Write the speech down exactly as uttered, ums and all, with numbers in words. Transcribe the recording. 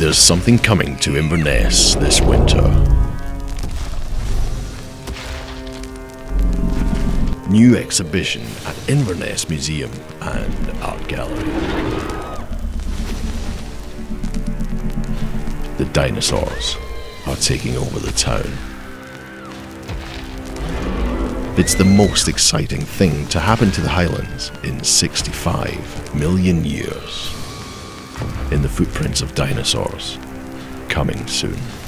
there's something coming to Inverness this winter. New exhibition at Inverness Museum and Art Gallery. The dinosaurs are taking over the town. It's the most exciting thing to happen to the Highlands in sixty-five million years. In the footprints of dinosaurs, coming soon.